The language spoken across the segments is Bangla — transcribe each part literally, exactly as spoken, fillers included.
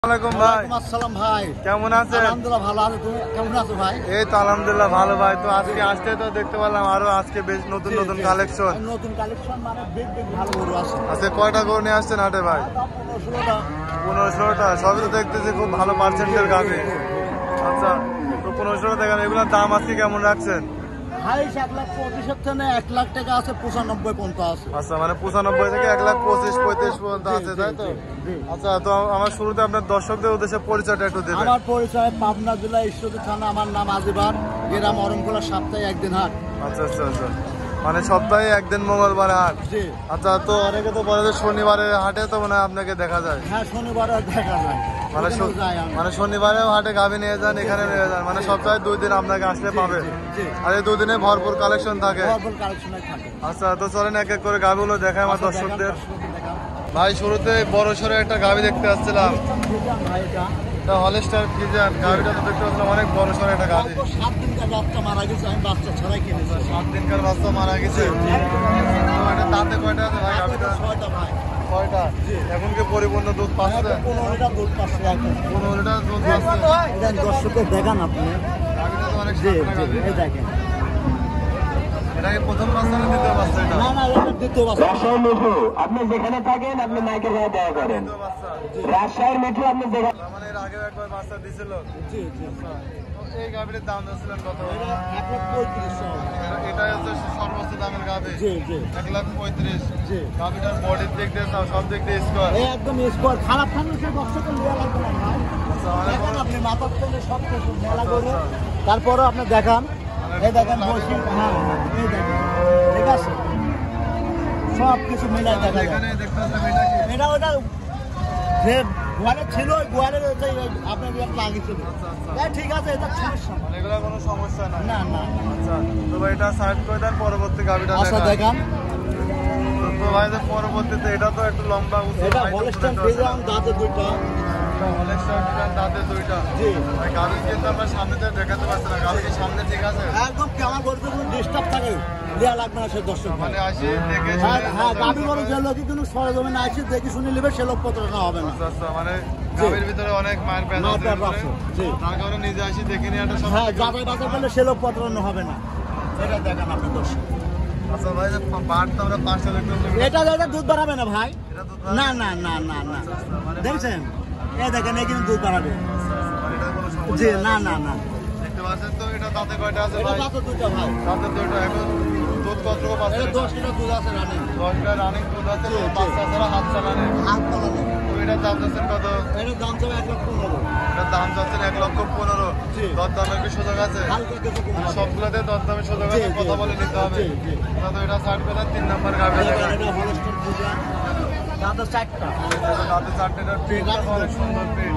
আসসালামু আলাইকুম ভাই। আসসালাম ভাই, কেমন আছেন? আলহামদুলিল্লাহ ভালো আছি। তুমি কেমন আছো ভাই? এই তো আলহামদুলিল্লাহ ভালো ভাই। তো আজকে আসতে তো দেখতে পেলাম আরো আজকে বেশ নতুন নতুন কালেকশন। নতুন কালেকশন মানে বেগ বেগ ভালো গরু আছে। আজকে কয়টা গরু নিয়ে আসছেন হাটে ভাই? ষোলোটা। পনেরো ষোলোটা সবই তো দেখতেছি খুব ভালো পার্সেন্টের গাভি। আচ্ছা, তো পনেরো ষোলো দেখেন, এগুলোর দাম আজকে কেমন রাখছেন? হাইস এক লাখ পঁচিশের থেকে এক লাখ টাকা আছে, পঁচানব্বই পর্যন্ত আছে। আচ্ছা, মানে পঁচানব্বই থেকে এক লাখ পঁচিশ পঁয়ত্রিশ পর্যন্ত আছে, তাই তো? আচ্ছা, তো আমার শুরুতে আপনার দর্শকদের উদ্দেশ্যে পরিচয়টা একটু দেবেন। আমার পরিচয় পাবনা জেলা ঈশ্বরদী থানা, আমার নাম আজিবার, গ্রাম অরমকোলা, সপ্তাহে একদিন হাট। আচ্ছা আচ্ছা আচ্ছা, মানে সপ্তাহে একদিন মঙ্গলবারে হাট। জি। আচ্ছা, তো অনেকে তো বলে যে শনিবারে হাটে তো মানে আপনাকে দেখা যায়। হ্যাঁ, শনিবারে দেখা যায়, মানে মানে শনিবারেও হাটে গাভি নিয়ে যান, এখানে নিয়ে যান, মানে সপ্তাহে দুই দিন আপনাকে আসলে পাবে। আর এই দুদিনে ভরপুর কালেকশন থাকে। আচ্ছা, তো চলেন এক এক করে গাভিগুলো দেখায় আমার দর্শকদের। ভাই, শুরুতে বড় সড়ো একটা গাভি দেখতে আসছিলাম, হলস্টার ফ্রিজিয়ান। গাভিটা তো দেখতে পাচ্ছিলাম অনেক বড় সড়ো একটা গাভি। সাত দিনকার বাচ্চা মারা গেছে, আমি বাচ্চা ছাড়াই কিনেছি। সাত দিনকার বাচ্চা মারা গেছে। দাঁতে কয়টা আছে ভাই গাভিটা? ছয়টা ভাই। ছয়টা? এখন কি পরিপূর্ণ দুধ পাচ্ছে? পনেরো লিটার দুধ পাচ্ছে এখন। পনেরো লিটার দুধ পাচ্ছে। দর্শকের দেখান আপনি। গাভিটা তো অনেক জি সুন্দর জি, গাভি। এই দেখেন। এটা কি প্রথম বাচ্চা না দ্বিতীয় বাচ্চা এটা? না না, এটা দ্বিতীয় বাচ্চা। রাজশাহী মেট্রো আপনি যেখানে থাকেন আপনি মাইকের গায়ে দেওয়া করেন। দ্বিতীয় বাচ্চা। রাজশাহীর মেট্রো আপনি যেখানে তার মানে এর আগেও একবার বাচ্চা দিছিল। জি জি। তো এই গাভির দাম দিয়েছিলেন কত? এটা এক লাখ পঁয়ত্রিশশো। এটা- এটাই হচ্ছে সর্বোচ্চ দামের গাভি। জি জি এক লাখ পঁয়ত্রিশ। জি। গাভিটার বডির দিক দিয়ে তাও সব দিক দিয়ে স্কোয়ার। এই একদম স্কোয়ার। খারাপ থাকলে সে দর্শকের লিয়া লাগবে না ভাই। দেখেন আপনি মাথার থেকে সব কিছু মেলা করে, তারপরেও আপনি দেখান। এই দেখেন বসি। হ্যাঁ হ্যাঁ, এই দেখেন, ঠিক আছে, সব কিছু মিলাই দেখা যায়। এখানে দেখতে পাচ্ছেন এটা কি? এটা ওটা যে গোয়ালে ছিল, ওই গোয়ালের ওইটাই আপনার লাগিয়েছিল। ঠিক আছে, এটা সমস্যা না। মানে এগুলো কোনো সমস্যা নাই। না না। আচ্ছা, তো ভাই এটা সাইড করে দেন, পরবর্তী গাভিটা আচ্ছা দেখান। দেখান। তো ভাই যে পরবর্তীতে এটা তো একটু লম্বা উঁচু। এটা height হলস্টাইন উঁচু ফ্রিজিয়ান, দাঁতে দুইটা। এটা হলস্টাইন ফ্রিজিয়ান, দাঁতে দুইটা। জি। ভাই গাভি কিন্তু আমরা সামনে থেকে দেখাতে পারছি না। গাভি কি সামনে ঠিক আছে? একদম কি আমার বলতে কোনো ডিস্টার্ব থাকে দেওয়া লাগবে না সে দর্শক। মানে আসি দেখে হ্যাঁ শুনে হ্যাঁ, যাচাই গাভি করতে বলো হবে। যে লোকে কিন্তু সরজমিনে আসে দেখে শুনে নেবে, সে লোক পত্র না হবে না। আচ্ছা আচ্ছা, মানে গাভির ভিতরে অনেক মায়ের প্যান মায়ের আছে প্যান ভিতরে। আছে, জি। তার কারণে নিজে আসি দেখে নিয়ে একটা হ্যাঁ, যাচাই বাছাই করলে সে লোক পত্র হবে না। এটা দেখেন আপনি দর্শক। আচ্ছা ভাই, যে বাট তো আমরা পাঁচটা দেখতে পাচ্ছি। এটা এটা দুধ বাড়াবে না ভাই। এটা দুধ না না না না না, মানে দেখছেন, এই দেখেন, এই কিন্তু দুধ বাড়াবে। মানে এটা কোনো সমস্যা জি, নাই। না না না, দেখতে পাচ্ছেন তো এটা দাঁতে কয়টা আছে এটা ভাই? দাঁতে দুটো ভাই। দাঁতে দুটো। এখন দুধ কতটুকু পাচ্ছে? এটা দশ লিটার দুধ আছে রানিং। দশটা রানিং দুধ আছে, জি, জি। বাচ্চা ছাড়া হাত চালানে। হাত বাড়ানো। তো এটার দাম যাচ্ছেন কত? এটার দাম চাবে এক লাখ পনেরো। এটার দাম যাচ্ছেন এক লক্ষ পনেরো। জি। দরদামের কি সুযোগ আছে? হালকা কিছু কম হবে। সবগুলোতে দরদামের সুযোগ জি, আছে, জি, কথা বলে নিতে হবে। জি, জি। তো এটা সাইড পেলার তিন নাম্বার গাভি দেখেন, দেখায়। এটা হলস্টাইন ফ্রিজিয়ান, দাঁতে চারটা। দাঁতে চারটেটার প্রিন্টটা তো অনেক সুন্দর প্রিন্ট।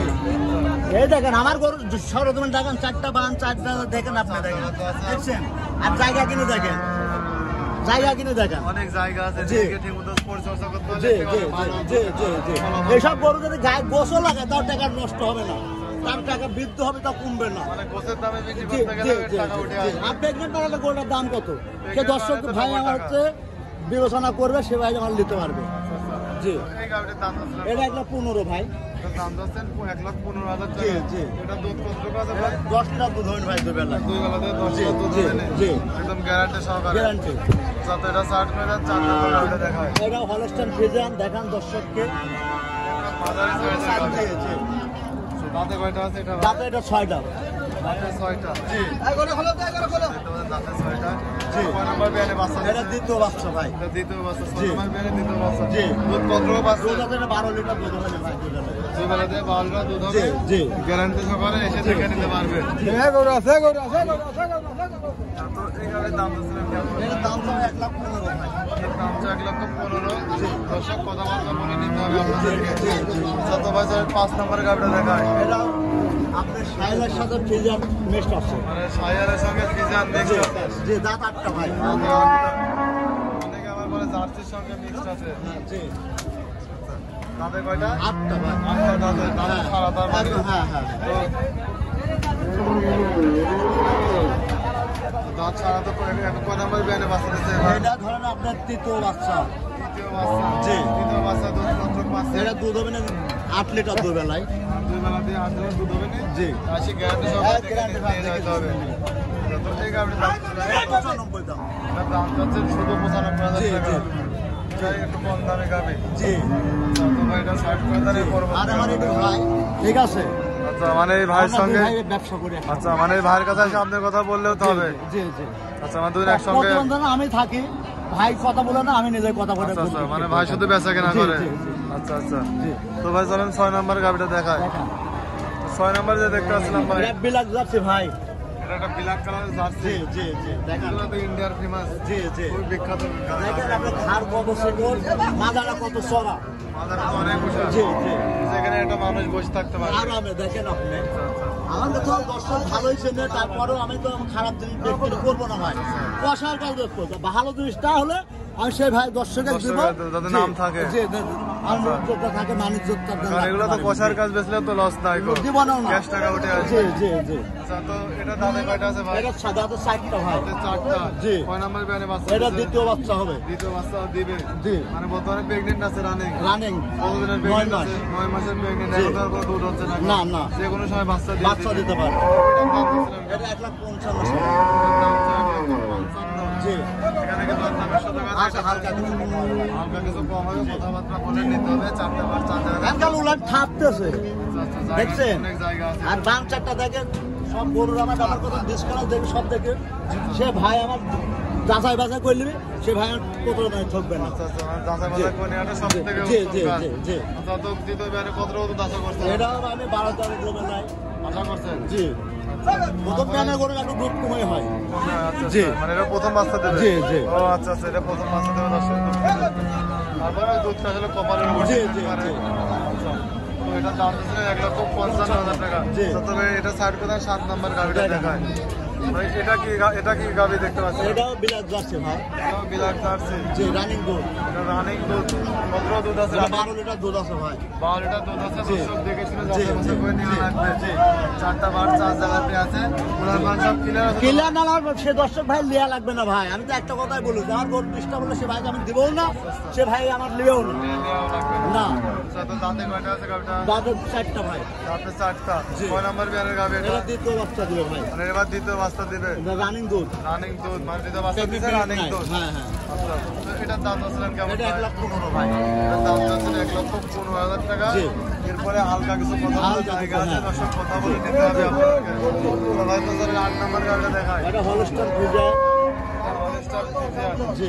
এই দেখেন আমার গরু সরজমিন দেখেন, চারটা বান চারটা দেখেন, আপনি দেখেন, দেখছেন, আর জায়গা কিনে দেখেন, জায়গা কিনে দেখেন। অনেক জায়গা আছে, জি। নিজেকে ঠিক মতো পরিচর্যা করতে হলে জি জি একেবারে ভালো জি জি জি। ফলাফল এইসব গরু যদি গায়ে গোসল লাগে তার টাকা নষ্ট হবে না, তার টাকা বৃদ্ধি হবে, তা কমবে না। মানে গোছের দামে বিক্রি জি করতে জি গেলে জি টাকা উঠে জি। আসবে। আর প্রেগনেন্ট হলে গরুটার দাম কত, সে Pregnant দর্শক হলে তো ভাই নব্বই আমার টাকা। হচ্ছে বিবেচনা করবে, সে ভাই আমার নিতে পারবে। জি। এই গাভিটার দাম যাচ্ছিল এটা এক লাখ পনেরো ভাই। এটার দাম যাচ্ছেন এক লাখ পনেরো হাজার জি, টাকা। জি। এটা দুধ কতটুকু আছে এটা ভাই? দশ লিটার দুধ হবেন ভাই দুবেলা। দুই বেলাতে দশ জি, লিটার দুধ জি, হবে না? জি। একদম গ্যারান্টি সহকারে। গ্যারান্টি। যাতে এটা ষাট করে দেন, চার নম্বর গাভিটা দেখায়। এটা হলস্টাইন ফ্রিজিয়ান, দেখান দর্শককে। মাঝারি সাইজের গাভি। জি, জি। দাঁতে কয়টা আছে এটা ভাই? দাঁতে এটা ছয়টা। দাঁতে ছয়টা। জি। দেখতে পাচ্ছেন দাঁতে ছয়টা। জি। কয় নম্বর বিয়ানে বাচ্চা এটা দিচ্ছে? দ্বিতীয় বাচ্চা ভাই। এটা দ্বিতীয় বাচ্চা। ছয় জি। নম্বর বিয়ানে দ্বিতীয় বাচ্চা। জি। দুধ কতটুকু পাচ্ছে? দুধ আছে এটা বারো লিটার দুধ হবে ভাই দুবেলা। দুই বেলাতে বারো লিটার দুধ জি, হবে। জি। গ্যারান্টি সহকারে এসে দেখে নিতে পারবে। তো এই গাভির দাম যাচ্ছিলেন কেমন? এটার দাম তো এক লাখ পনেরো ভাই। এর দাম হচ্ছে এক লক্ষ পনেরো। দর্শক কথাবার্তা বলে নিতে হবে আপনাদেরকে। যত বাজার পাঁচ নম্বরের গাভিটা দেখায়। এটা আপনার সাইলের সাথে ফ্রিজিয়ান মিক্সড আছে। মানে সাইয়ারের সঙ্গে ফিজান জি, মিক্সড আছে। জি, দাঁত আটটা ভাই। অনেকে আবার বলে জার্সির সঙ্গে মিক্সড আছে। হ্যাঁ, জি, দাঁতে কয়টা? আটটা ভাই। আটটা দাঁতে। দাঁতে হ্যাঁ, সারা তার মানে। একদম, হ্যাঁ হ্যাঁ। তো দাঁত ছাড়া তো কয় কয় নম্বর বিয়ানে বাচ্চা দিচ্ছে? এটা ধরেন আপনার তৃতীয় বাচ্চা। দ্বিতীয় বাচ্চা জি। দ্বিতীয় বাচ্চা দুধ কতটুকু পাচ্ছে? এটা দুধ হবে না আট লিটার দুই বেলায়। দুই বেলা দিয়ে আট লিটার দুধ হবে না? জি। আশি গ্যারান্টি সহ হ্যাঁ, দেখে guarantee নিয়ে সহ যেতে হবে। যত থেকে আপনি দাম চাচ্ছেন, পঁচানব্বই দাম। এটার দাম চাচ্ছেন শুধু পঁচানব্বই হাজার জি, টাকা। জি। এটাই একটু কম দামে গাবে। জি। আচ্ছা, তো ভাই এটা ষাট করে দেন, এর আর পরবর্তী আমার এটা ভাই ঠিক আছে। আচ্ছা, মানে এই ভাইয়ের আমরা দুই সঙ্গে ভাই ব্যবসা করি এখন। আচ্ছা, মানে এই ভাইয়ের কাছে এসে আপনার কথা বললেও তো হবে। জি জি। আচ্ছা, মানে দুজন একসঙ্গে প্রতিবন্ধন আমি থাকি, ভাই কথা বলে না, আমি নিজের কথা বলে আচ্ছা আচ্ছা, ঘুরি। মানে ভাই শুধু বেচা কেনা জি, করে। জি, জি। আচ্ছা আচ্ছা, জি। তো ভাই চলেন ছয় নাম্বার গাবিটা দেখায়। দেখা। ছয় নাম্বার যে দেখতে পাচ্ছিলাম ভাই, এটা বিলাক যাচ্ছে ভাই। এটা একটা ব্ল্যাক কালারের জার্সি। জি জি জি। দেখেন। এগুলো তো ইন্ডিয়ার ফেমাস, জি জি। খুবই বিখ্যাত গাবি। দেখেন আপনার ঘাড় কত সুন্দর, মাথাটা কত চড়া। মাথাটা তো অনেক উঁচা। জি জি। সেখানে একটা মানুষ বসে থাকতে পারে। আরামে দেখেন আপনি। আচ্ছা আচ্ছা। আমাদের তো দর্শক ভালোই চেনে, তারপরেও আমি তো খারাপ জিনিস বিক্রি করবো না ভাই। কষার কাজ দেখবো, ভালো জিনিসটা হলে আমি সেই ভাই দর্শকের দিব। দর্শকের যাতে জি, নাম থাকে। জি, জি, জি। আনুগত্যটা থাকে, বাণিজ্যটা থাকে। কারণ এগুলো তো কষার কাজ বেচলে তো লস নাই গো। জীবনেও না। ক্যাশ টাকা উঠে জি আসবে। জি জি। আচ্ছা, তো এটা দামে কয়টা আছে ভাই? এটা সাদা তো চারটা ভাই। এটা চারটা। জি। কয় নাম্বার বিয়ানে বাচ্চা এটা দিছে? দ্বিতীয় বাচ্চা হবে। দ্বিতীয় বাচ্চা দিবে। জি। মানে বর্তমানে প্রেগনেন্ট আছে রানিং। রানিং কতদিনের নয় প্রেগনেন্ট মাস। আছে? নয় মাসের প্রেগনেন্ট। জি। এখন তো আর কোনো দুধ হচ্ছে না। না, না। যে কোনো সময় বাচ্চা দিয়ে বাচ্চা দিতে পারে। এটার দাম দিচ্ছিলেন এটা এক লাখ পঞ্চান্ন টাকা। এটার দাম হচ্ছে এক লক্ষ পঞ্চান্ন। জি। এখানে কিন্তু আর দামের সাথে কথা হালকা হালকা কিছু কম হবে। হালকা কিছু কম হবে, কথাবার্তা বলে নিতে হবে। চারটা বার চার জায়গায় আজকাল উলাট থাকতেছে, জায়গা- দেখছেন? অনেক জায়গা আছে। আর বাম চারটা দেখেন, সব গরুর আমার আমার কথা ডিসকাউন্ট দেখে সব দেখে সে ভাই আমার যাচাই বাছাই করে নিবি, সে ভাই আমার কোথাও নাই ঠকবে না। আচ্ছা আচ্ছা, মানে যাচাই বাছাই করে নেওয়াটা সব থেকে জি, উত্তম জি, কাজ। জি, জি। আচ্ছা, তো দ্বিতীয় বিয়ানে কত রকম আশা করছেন? এটা আমি বারো তেরো দেবে নাই। আশা করছেন? জি। প্রথম প্যানে করে একটু দুধ কমে হয়। আচ্ছা, জি। আচ্ছা, মানে এটা প্রথম বাচ্চা দেবে? জি, জি। ও আচ্ছা আচ্ছা, এটা প্রথম বাচ্চা দেবে দর্শক। তারপরে ওই দুধটা আসলে কপালের উপর জি, নিতে জি, পারে। জি। আচ্ছা, তো এটার দাম ছিল এক লক্ষ পঞ্চান্ন হাজার টাকা। জি। তো তবে এটা সাইড কোথায় সাত নাম্বার গাভিটা দেখেন। দেখায়। ভাই, এটা কি গা- এটা কি গাভি দেখতে পাচ্ছেন? এটাও বিলাস যাচ্ছে ভাই। এটাও বিলাস জার্সি। জি, রানিং দুধ। এটা রানিং দুধ। কত দুধ আছে? এটা বারো লিটার দুধ আছে ভাই। বারো লিটার দুধ আছে। জি। দর্শক দেখে শুনে জি, যাচাই বাছাই জি, করে নেওয়া জি, লাগবে। জি। চারটা বার চার জায়গাতে আছে। ওনার মান সব ক্লিয়ার আছে তো? কিলা না না, সে দর্শক ভাই লিয়া লাগবে না ভাই। আমি তো একটা কথাই বলি, আমার গরু ডিস্টার্ব হলে সে ভাইকে আমি দিবও না, সে ভাই আমার লিয়েও না। নেওয়া লাগবে না। আচ্ছা, তো দাঁতে কয়টা আছে গাভিটা? দাদা চারটা ভাই। দাঁতে চারটা। জি। কয় নাম্বার বিয়ানের গাভি এটা? এটা দ্বিতীয় বাচ্চা দিবে ভাই। মানে এবার দ্বিতীয় বাচ্চা দিবে। এটা রানিং দুধ। রানিং দুধ, মানে দ্বিতীয় বাচ্চা দিছে Pregnant রানিং নাই। দুধ। হ্যাঁ হ্যাঁ। আচ্ছা, তো এটার দাম চাচ্ছিলেন কেমন? এটা এক ভাই? লাখ পনেরো ভাই। এটার দাম চাচ্ছেন এক লক্ষ পনেরো হাজার টাকা। জি। এরপরে হালকা কিছু কথা বলার হালকা জায়গা কিছু, আছে, হ্যাঁ। দর্শক কথা বলে নিতে হবে আপনাদেরকে। তো ভাই, তো চলেন আট নাম্বার গাভিটা দেখায়। এটা হলস্টার ফ্রিজার। Holstein Friesian. জি।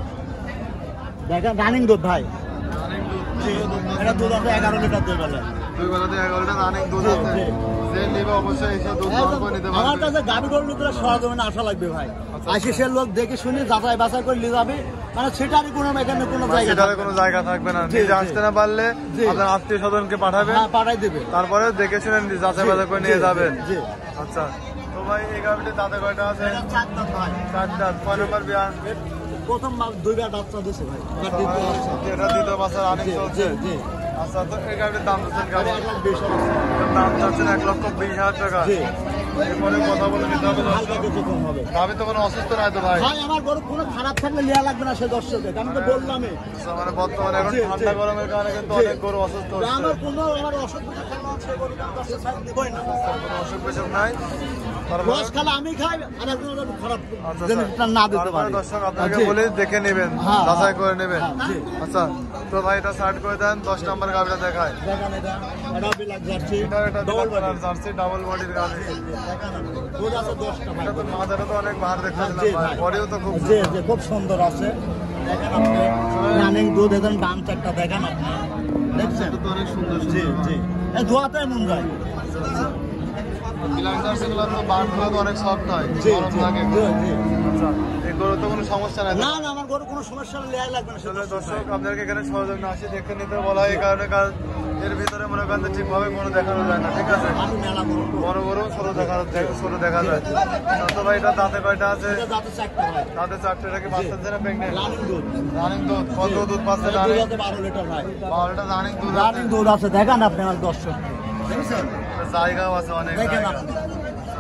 দেখেন রানিং দুধ ভাই। রানিং দুধ। জি। এটা দুধ আছে এগারো লিটার দুই বেলা। দুই বেলাতে এগারোটা রানিং দুধ জি, আছে। জি। যে নেবে অবশ্যই এসে দুধ দহন করে নিতে আমার পারবে। কাছে গাভি গরুর ভিতরে সরজমিনে আসা লাগবে ভাই। আচ্ছা। আসি সে লোক দেখে শুনে যাচাই বাছাই করে নিয়ে যাবে, মানে সেটারই কোনো এখানে কোনো জায়গা সেটারে থাকবে কোনো না। জায়গা থাকবে না। জি, নিজে জি। আসতে না পারলে জি। আপনার আত্মীয় স্বজনকে পাঠাবেন, হ্যাঁ পাঠাই দেবে। তারপরে দেখে শুনে যাচাই বাছাই করে নিয়ে জি, যাবেন। জি। আচ্ছা, তো ভাই এই গাভিতে দাঁতে কয়টা আছে? এটা চার দাঁত ভাই। চারটা। কয় নম্বর বিয়ান? প্রথম মা- দুইবার বাচ্চা দিছে ভাই। এবার দ্বিতীয় বাচ্চা। এটা দ্বিতীয় বাচ্চা রানিং জি, চলছে। জি, জি। আচ্ছা, তো এই গাভিটির দাম চাচ্ছেন এটা কেমন? এক লাখ বিশ হাজার। এটার দাম চাচ্ছেন এক লক্ষ বিশ হাজার টাকা। জি। এরপরে কথা বলে নিতে হবে হালকা দর্শক। কিছু কম হবে। গাভি তো কোনো অসুস্থ নাই তো ভাই? ভাই আমার গরু কোনো খারাপ থাকলে লিয়া লাগবে না সে দর্শকের, আমি তো বললামই। আচ্ছা, মানে বর্তমানে এখন জি, জি। ঠান্ডা গরমের কারণে কিন্তু জি। অনেক গরু অসুস্থ হচ্ছে। আমার কোনো আমার অসুখ বিসুখ থাকলে সে গরু আমি দর্শকের সাইড দিবই না। কোনো অসুখ বিসুখ নাই। তারপরে রস খালে আমি খাই, আর একজন ওটা খারাপ আচ্ছা, জিনিসটা আচ্ছা। না দিতে তারপরে পারি। দর্শক আপনাকে জি। বলে দেখে নেবেন, হ্যাঁ, যাচাই হ্যাঁ। করে নেবেন। হ্যাঁ, জি। আচ্ছা, তো ভাই এটা স্টার্ট করে দেন। দশ নাম্বার গাভিটা দেখায়। দেখেন এটা, এটাও বিলাক যাচ্ছে, এটা এটা double colour body. Jersey double বডির গাভি। দেখেন আপনি, দুধ আছে দশটা ভাই। এটা তো মাথাটা তো অনেক বাহার হ্যাঁ, জি দেখতেছিলাম ভাই, ভাই। বডিও তো খুব জি, সুন্দর। জি, খুব সুন্দর আছে। দেখেন আপনি, রানিং দুধ, এদের বাম চারটা দেখেন আপনি। দেখছেন? এটা তো অনেক সুন্দর জি, সুন্দর। জি। এই ধোয়াতে মন যায়। আচ্ছা, আচ্ছা। বিলাস জার্সিগুলো তো বাটগুলো তো অনেক সফট হয়, জি, নরম জি, লাগে। জি, জি। আচ্ছা, এই গরু তো কোনো সমস্যা নাই তো? না না, আমার গরু কোনো সমস্যা হলে লেয়াই লাগবে না সে আসলে দর্শক দর্শক ভাই। আপনাদেরকে এখানে সহযোগী আসে দেখে নিতে বলা হয়, এই কারণে কারণ এর ভিতরে মনে করেন যে ঠিকভাবে কোনো দেখানো যায় না, ঠিক আছে? আমি মেলা গরু তো। বড় বড় ছোট দেখা ছোট দেখা যায়। তো ভাই এটা দাঁতে কয়টা আছে? এটা দাঁতে চারটা ভাই। দাঁতে চারটে। এটা কি বাচ্চা দিচ্ছে না প্রেগনেন্ট? রানিং দুধ। রানিং দুধ। কত দুধ পাচ্ছে? এটা রানিং দুধ আছে বারো লিটার ভাই। বারোটা রানিং দুধ আছে। রানিং দুধ আছে, দেখেন আপনি আমার দর্শক। দেখছেন? জায়গাও আছে অনেক দেখেন জায়গা। আপনি।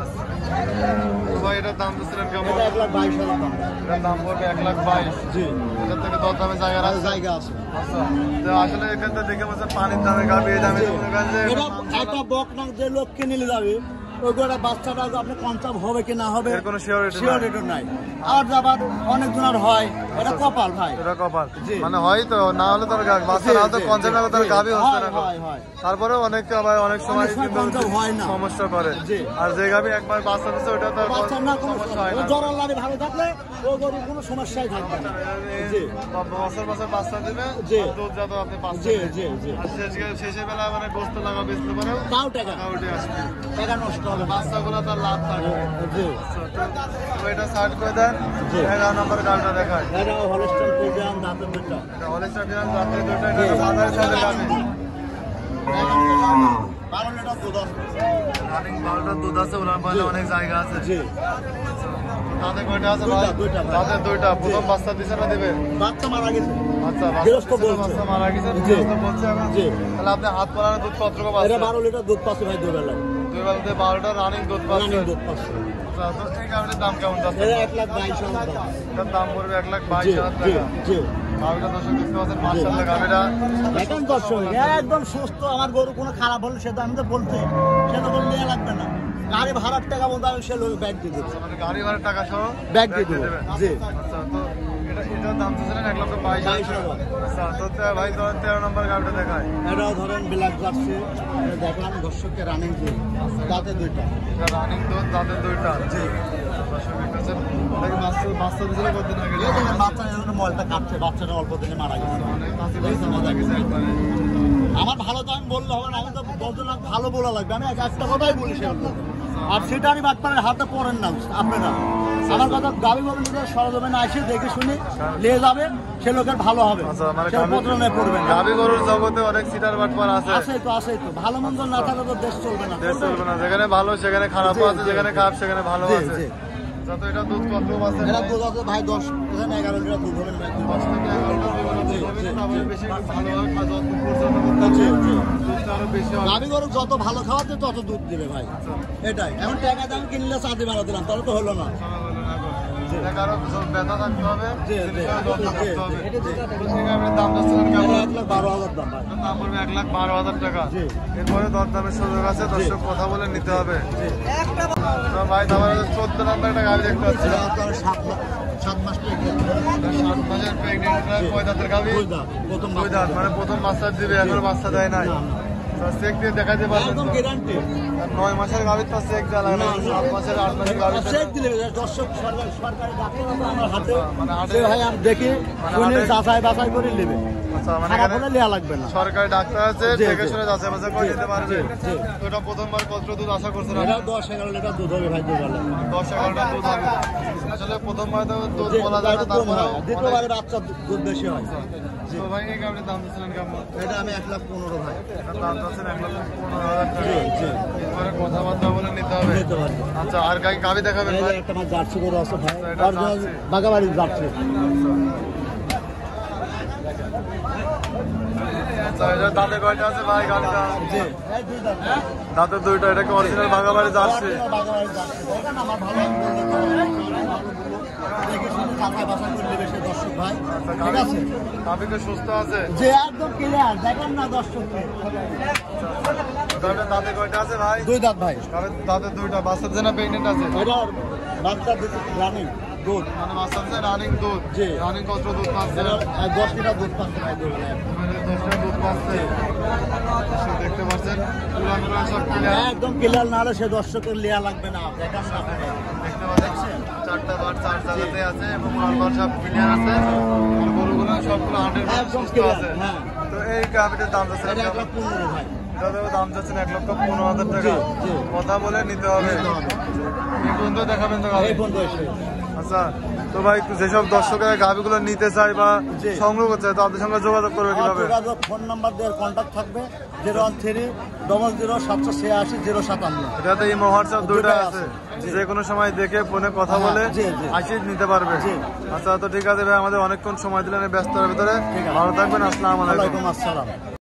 তো ভাই এটার দাম দিচ্ছিলেন কেমন? এটা এক লাখ বাইশ হাজার দাম। এটার দাম পড়বে এক লাখ বাইশ। জি, এটার থেকে দর দামে জায়গা আর আছে? জায়গা আছে। আচ্ছা, তো আসলে এখান থেকে দেখে বলছে পানির দামে গাবি, এই দামে মনে করেন যে এটা একটা বকনা যে লোক কিনে নিয়ে যাবে ওই গোটা বাচ্চাটা আপনি কনসার্ভ হবে কি না হবে এর কোনো সিওরিটি শিওর নাই। এটা নাই। আর যাবার অনেক জনের হয়, এটা কপাল ভাই। এটা কপাল জি। মানে হয় তো, না হলে তোর বাচ্চা না তো জি, জি, কনসেপ্ট না তার জি, গাবি হচ্ছে হয়, না। হয়, হয়। তারপরে অনেক আবার অনেক সময় অনেক সময় কিন্তু concept হয় না। সমস্যা করে। জি। আর যে গাবি একবার বাচ্চা দিচ্ছে ওটা তো আর বাচ্চার না কোনো সমস্যা হয় না। জ্বর লাড়ি ভালো থাকলে ও গরুর কোনো সমস্যাই থাকবে না। জি। বছর বছর বাচ্চা দিবে, জি। আর দুধ যাতে আপনি পাচ্ছেন। জি, জি, জি। আর শেষে- শেষে বেলা মানে গোস্ত লাগা বেচতে পারেও তাও টাকা টাকা উঠে আসবে। টাকা নষ্ট হবে না। বাচ্চাগুলো তার লাভ থাকবে। জি, আচ্ছা, তো- তো এটা সাইড করে দেন। জি। এগারো নম্বর গাড়িটা দেখায়। এটা হলস্টাইন ফ্রিজিয়ান দাঁতের দুটো। এটা হলিস্টার ফিয়ান রাত্রে দুটো, এটা একটা বাজারের সাথে গাবি। বারো লিটার দুধ আছে। রানিং বারোটার দুধ আছে, ওনার পালে অনেক জায়গা আছে। জি, তাতে কয়টা আছে দুইটা, ভাই? দুইটা ভাই। তাতে দুইটা। প্রথম বাচ্চা দিছে না দিবে? বাচ্চা মারা গেছে। আচ্ছা, বাচ্চা গৃহস্থ দিছে না, বলছে। বাচ্চা মারা গেছে, জি। গৃহস্থ বলছে এখন? জি। তাহলে আপনি হাত পরানো দুধ কতটুকু এটা পাচ্ছেন? বারো লিটার দুধ পাচ্ছে ভাই দুবেলায়। দুই বেলাতে বারোটা রানিং দুধ রানিং পাচ্ছেন। দুধ পাচ্ছে। আচ্ছা, তো এই গাড়িটার দাম কেমন যাচ্ছে? এটা এক লাখ বাইশ হাজার দাম। এটার দাম পড়বে এক লাখ বাইশ জি, হাজার জি, টাকা। জি। গাড়িটা দর্শক দেখতে পাচ্ছেন, মাশাআল্লাহ গাড়িটা এখন দর্শক একদম সুস্থ। আমার গরু কোনো খারাপ হলে সে তো আমি তো বলছি সে তো বলে নেওয়া লাগবে না। গাড়ি ভাড়ার টাকা বলতে আমি সে লোক ব্যাগ দিয়ে দিচ্ছি। মানে গাড়ি ভাড়ার টাকা সহ ব্যাগ ব্যাগ দিয়ে দেবো। দেবেন। জি। আচ্ছা, তো এটা এটার দাম দিয়েছিলেন এক লক্ষ বাইশ বাইশ হাজার হাজার। টাকা। আচ্ছা, তো তে- ভাই ধরেন তেরো নম্বর গাড়িটা দেখায়। এটাও ধরেন ব্ল্যাক জার্সি। এটা দেখলাম দর্শককে রানিং দুধ তাতে দুইটা। এটা রানিং দুধ, তাদের দুইটা। জি। দর্শক দেখতেছেন, এটাকে বাচ্চা বাচ্চা দিয়েছিল কতদিন আগে? এই দেখেন বাচ্চা এখন মলটা কাটছে, বাচ্চাটা অল্প দিনে মারা গেছে। অনেক কাছে এই বাচ্চা তো মারা গেছে একবারে। আমার ভালো তো আমি বললে হবে না, আমি তো দশজন লাখ ভালো বলা লাগবে। আমি এক- একটা কথাই বলি সে অল্প। আর সেটা আমি বাটপাড়ের হাতে পড়েন না আপনারা। আমার কথা গাবি গরু নিয়ে সরজমিনে আসে দেখে শুনে নিয়ে যাবে, সে লোকের ভালো হবে। আচ্ছা, মানে সে গাভী- প্রতারণায় পড়বে না। গাভী গরুর জগতে অনেক সিটার বাটপার আছে। আছে তো, আছে তো। ভালো মন্দ না থাকলে তো দেশ চলবে না। দেশ চলবে না। যেখানে ভালো সেখানে খারাপও জি, আছে, জি। যেখানে খারাপ সেখানে ভালো জি, আছে। জি। যত এটা দুধ কত আছে? এরা দুধ আছে ভাই দশ, এখানে এগারো লিটার দুধ হবেন ভাই। দশ থেকে এগারোটা জীবন আছে। জি, হবে জি, না, তারপরে জি। বেশি ভালোভাবে খাওয়া দাওয়া পরিচর্যা করতে হবে। জি, জি। দুধটা আরো বেশি হবে। গাভী গরু যত ভালো খাওয়াতে তত দুধ দিবে ভাই। এটাই এখন টাকা দাম কিনলে চাঁদি বাড়া দিলাম, তাহলে তো হলো না। এটা কারো ব্যথা থাকতে হবে, জি, জি, জিনিসের যত্ন জি, করতে হবে। জি। তো সেই গাভীর দাম যাচ্ছিলেন কেমন? এটা এক লাখ বারো হাজার দাম ভাই। এটার দাম পড়বে এক লাখ বারো হাজার টাকা। জি। এরপরে দরদামের সুযোগ আছে, দর্শক কথা বলে নিতে হবে। তো ভাই তারপরে চোদ্দ নম্বর একটা গাভী দেখতে পাচ্ছি। এটা আপনার সাত মাস সাত মাস প্রেগনেন্ট। সাত মাসের প্রেগনেন্ট, কয় দাঁতের গাভী? দুই দাঁত, প্রথম দুই দাঁত, মানে প্রথম বাচ্চা দিবে, এখনো বাচ্চা দেয় নাই। না, না। চেক দিয়ে দেখাতে পারবেন একদম তো? গ্যারান্টি। আর নয় মাসের গাভীর তো চেক দেওয়া লাগে না, সাত মাসের আট মাসের গাভীর চেক দিলে দর্শক সরকার সরকারি ডাক্তার আছে আমার হাতে, মানে হাটে- সে ভাই আমি দেখি মানে শুনে হাটে- যাচাই বাছাই করে নেবে। আচ্ছা, মানে খারাপ এখানে হলে নেওয়া লাগবে না। সরকারি ডাক্তার আছে, জি, দেখে জি। শুনে যাচাই বাছাই করে জি, দিতে পারবে। জি, জি। তো এটা প্রথমবার কত দুধ আশা করছেন? এটাও দশ এগারো লিটার দুধ হবে ভাই দুবেলা। দশ এগারোটা দুধ হবে। আসলে প্রথমবার তো দুধ যে বলা যায় না, একটু কম তারপরে হয়, দ্বিতীয়বারে বাচ্চা দুধ বেশি হয়। তো ভাই এই গাভীর দাম দিচ্ছিলেন কেমন? এটা আমি এক লাখ পনেরো ভাই এটার দাম যাচ্ছেন এক লক্ষ পনেরো হাজার টাকা। জি, জি। এরপরে কথাবার্তা বলে নিতে হবে। নিতে পারি। আচ্ছা, আর গাই গাভী দেখাবেন এই যে ভাই? একটা আমার জার্সি গরু আছে ভাই, এটা অরিজিনাল জার্সি। বাগাবাড়ির জার্সি। আচ্ছা, এটা দাঁতে কয়টা আছে ভাই গাড়িটা? জি, এই দুই দাঁত। দাঁতের দুইটা, এটাকে অরিজিনাল বাগাবাড়ি যাচ্ছে। অরিজিনাল বাগাবাড়ির জার্সি। দেখেন আমার ভালো আমি বলতে পারি। ভালো বলবো। দেখে শুনে যাচাই বাছাই করে নেবে সে দর্শক ভাই। ঠিক আছে? গাভীকে সুস্থ আছে। যে একদম ক্লিয়ার দেখেন না দর্শককে। গাভীটার দাঁতে কয়টা আছে ভাই? দুই দাঁত ভাই। গাভীর দাঁতে দুইটা, বাচ্চা দিছে না প্রেগনেন্ট আছে? এটার বাচ্চা দিতে রানিং দুধ। মানে বাচ্চা দিছে রানিং দুধ। জি। রানিং কত দুধ পাচ্ছে? এটার আহ, দশ লিটার দুধ পাচ্ছে ভাই দুবেলায়। মানে দশটা দুধ পাচ্ছে। দর্শক দেখতে পাচ্ছেন, পুরান পুরান সব ক্লিয়ার। একদম ক্লিয়ার না হলে সে দর্শকের লেয়া লাগবে না। দেখেন না আপনারা। দেখতে পাচ্ছেন চারটা বার চার জায়গাতে আছে এবং মালবার সব ক্লিয়ার আছে। আর গরুগুলো সবগুলো হান্ড্রেড একদম সুস্থ ক্লিয়ার। আছে। হ্যাঁ, তো এই গাভীটার দাম যাচ্ছে এটা এক লাখ পনেরো ভাই। এটাতেও দাম যাচ্ছেন এক লক্ষ পনেরো হাজার টাকা। জি, জি। কথা বলে নিতে হবে। নিতে হবে। এই পর্যন্ত দেখাবেন তো গাভী? এই পর্যন্ত এসে। আচ্ছা, তো ভাই যেসব দর্শকেরা গাভীগুলো নিতে চায় বা জি। সংগ্রহ করতে চায়, তো আপনাদের সঙ্গে যোগাযোগ করবে আমার কিভাবে? যোগাযোগ ফোন নাম্বার দেওয়ার কন্ট্যাক্ট থাকবে zero one three double zero সাতশো ছিয়াশি জিরো সাতান্ন। এটাতে এই হোয়াটসঅ্যাপ দুইটা দুইটাই আছে, আছে। যে কোনো সময় দেখে ফোনে কথা হ্যাঁ, বলে জি, জি। আসি নিতে পারবে। জি। আচ্ছা, তো ঠিক আছে ভাই, আমাদের অনেকক্ষণ সময় দিলেন এই ব্যস্ততার ভিতরে। ঠিক আছে। ভালো থাকবেন, আসসালামু আলাইকুম। ওয়ালাইকুম আসসালাম।